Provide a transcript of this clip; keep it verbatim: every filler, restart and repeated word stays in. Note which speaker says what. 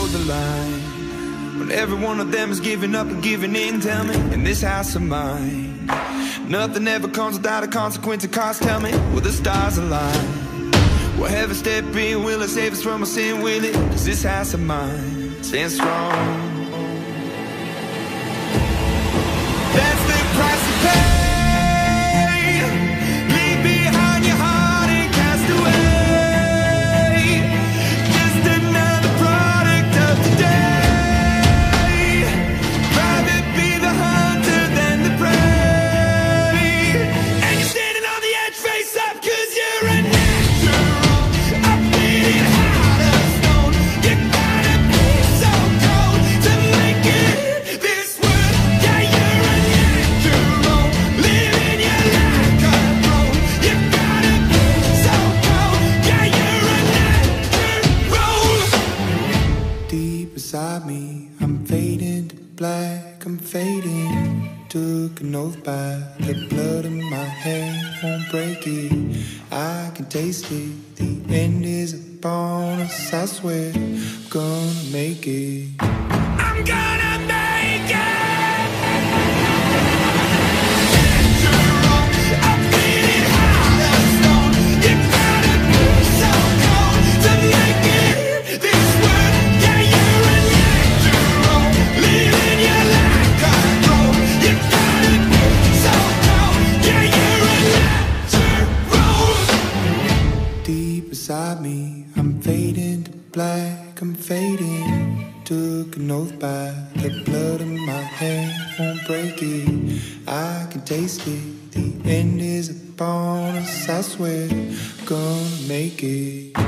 Speaker 1: the line, when every one of them is giving up and giving in. Tell me, in this house of mine, nothing ever comes without a consequence of cost. Tell me, will the stars align? Will heaven step in? Will it save us from our sin? Will it? Cause this house of mine stands strong. That's the price to pay. Leave behind your heart and cast away. Just another product of today. Rather be the hunter than the prey. And you're standing on the edge, face up, cause you're a natural. I'm beating heart of stone. You gotta be so cold to make it this world. Yeah, you're a natural. Living your life control. You gotta be so cold. Yeah, you're a natural. Deep inside me, I'm fading to black, I'm fading. Took an oath by the blood in my hand, won't break it. I can taste it, the end is upon us. I swear, I'm gonna make it. I'm gonna make it. Natural, I'm bleeding heart of stone. You gotta be so cold to make it this world. Yeah, you're a natural. Living your life control. You gotta be so cold. Yeah, you're a natural. Deep inside me, I'm fading to black, I'm fading. Took an oath by the blood in my hand, won't break it. I can taste it, the end is upon us. I swear, gonna make it.